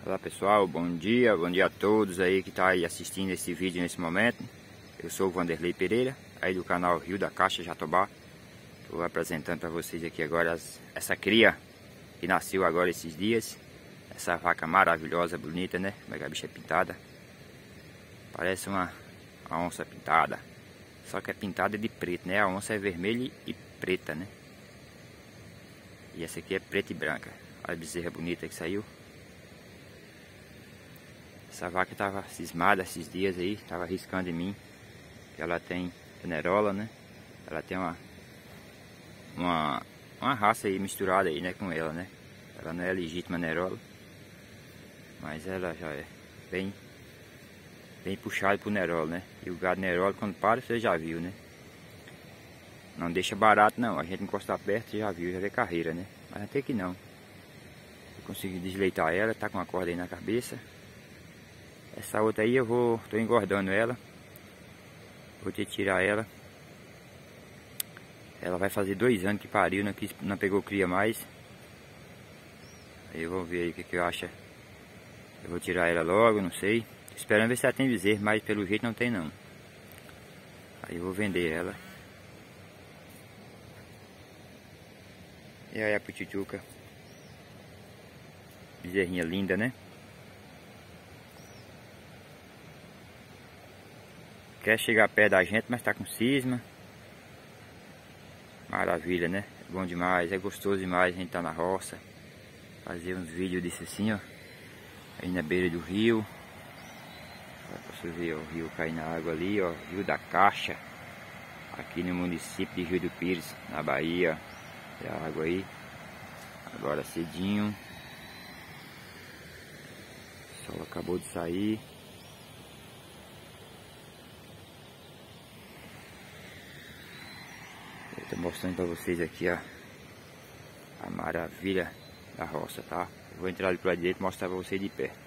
Olá pessoal, bom dia a todos aí que está aí assistindo esse vídeo nesse momento. Eu sou o Vanderlei Pereira, aí do canal Rio da Caixa Jatobá. Estou apresentando para vocês aqui agora essa cria que nasceu agora esses dias. Essa vaca maravilhosa, bonita, né? Como é que a bicha é pintada. Parece uma onça pintada. Só que é pintada de preto, né? A onça é vermelha e preta, né? E essa aqui é preta e branca. Olha a bezerra bonita que saiu. Essa vaca estava cismada esses dias aí, estava arriscando em mim. Ela tem penerola, né? Ela tem uma raça aí misturada aí, né, com ela, né? Ela não é legítima nerola, mas ela já é bem puxada pro nerola, né? E o gado nerola, quando para, você já viu, né? Não deixa barato não, a gente encostar perto, você já viu, já vê carreira, né? Mas até que não. Eu consegui desleitar ela, tá com uma corda aí na cabeça. Essa outra aí tô engordando ela. Vou ter que tirar ela. Ela vai fazer 2 anos que pariu, não pegou cria mais. Aí eu vou ver aí o que eu acho. Eu vou tirar ela logo, não sei. Esperando ver se ela tem bezerro, mas pelo jeito não tem não. Aí eu vou vender ela. E aí a putichuca. Bezerrinha linda, né? Quer chegar perto da gente, mas tá com cisma. Maravilha, né? É bom demais, é gostoso demais a gente tá na roça. Fazer uns vídeos desse assim, ó. Aí na beira do rio. Pra você ver ó, o rio cair na água ali, ó. Rio da Caixa. Aqui no município de Rio do Pires, na Bahia. Tem a água aí. Agora cedinho. O sol acabou de sair. Estou mostrando para vocês aqui a maravilha da roça, tá? Eu vou entrar ali para direita e mostrar para vocês de perto.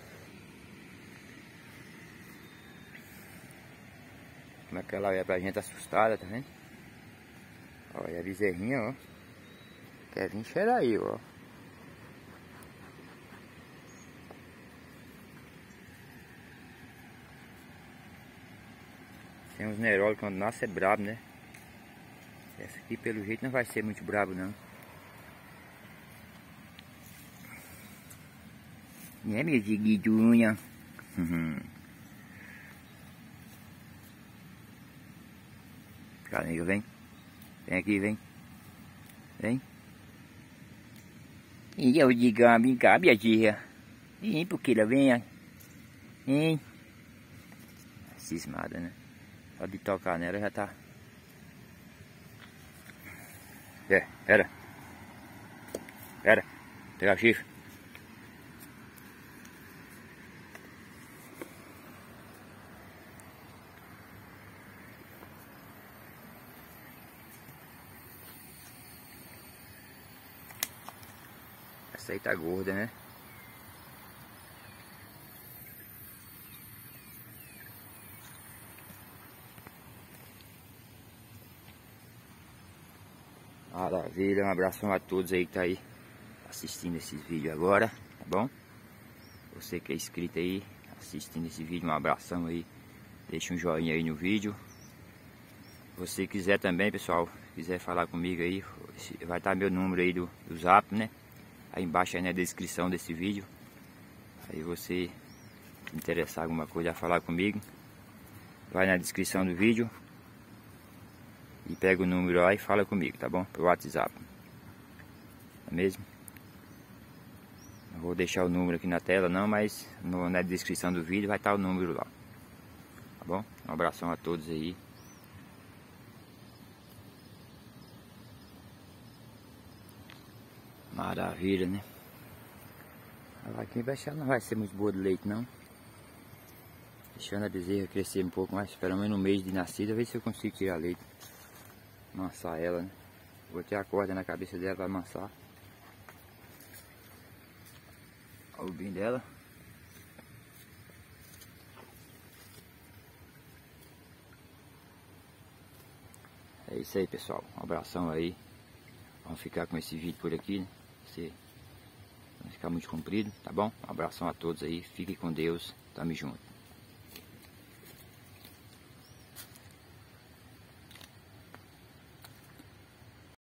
Como é que ela é pra gente assustada, tá vendo? Olha a bezerrinha, ó. Quer vir cheirar aí, ó. Tem uns nerólicos quando nasce é brabo, né? Essa aqui pelo jeito não vai ser muito brabo não. Né, minha ziguidunha? Caramba, vem. Vem aqui, vem. Vem. E eu digo, vem cá, minha tia. Vem, porque ela vem. Vem. Cismada, né? Só de tocar nela já tá. Pera. Pegar o chifre. Essa aí tá gorda, né? Maravilha, um abração a todos aí que tá aí assistindo esses vídeos agora, tá bom? Você que é inscrito aí, assistindo esse vídeo, um abração aí. Deixa um joinha aí no vídeo. Você quiser também, pessoal, quiser falar comigo aí, vai estar meu número aí do Zap, né? Aí embaixo aí na descrição desse vídeo. Aí você se interessar alguma coisa a falar comigo, vai na descrição do vídeo e pega o número lá e fala comigo, tá bom? Pelo WhatsApp. É mesmo? Não vou deixar o número aqui na tela não, mas na descrição do vídeo vai estar o número lá. Tá bom? Um abração a todos aí. Maravilha, né? A vaquinha não vai ser muito boa de leite não. Deixando a bezerra crescer um pouco mais, pelo menos no mês de nascida, ver se eu consigo tirar leite. Amansar ela, né? Vou ter a corda na cabeça dela para amansar. Olha o bem dela. É isso aí, pessoal. Um abração aí. Vamos ficar com esse vídeo por aqui, né? ficar muito comprido, tá bom? Um abração a todos aí, fiquem com Deus, tamo junto.